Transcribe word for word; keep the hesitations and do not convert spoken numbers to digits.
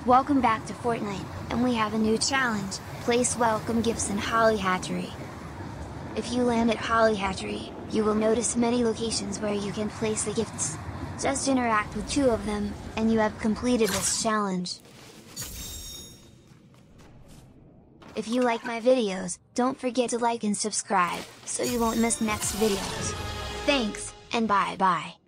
Welcome back to Fortnite, and we have a new challenge: place welcome gifts in Holly Hatchery. If you land at Holly Hatchery, you will notice many locations where you can place the gifts. Just interact with two of them, and you have completed this challenge. If you like my videos, don't forget to like and subscribe, so you won't miss next videos. Thanks, and bye bye!